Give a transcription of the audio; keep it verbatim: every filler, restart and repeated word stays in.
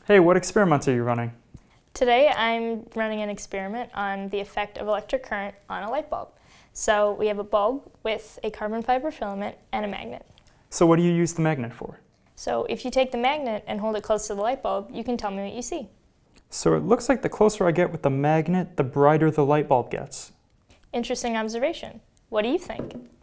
Hey, what experiments are you running? Today I'm running an experiment on the effect of electric current on a light bulb. So we have a bulb with a carbon fiber filament and a magnet. So what do you use the magnet for? So if you take the magnet and hold it close to the light bulb, you can tell me what you see. So it looks like the closer I get with the magnet, the brighter the light bulb gets. Interesting observation. What do you think?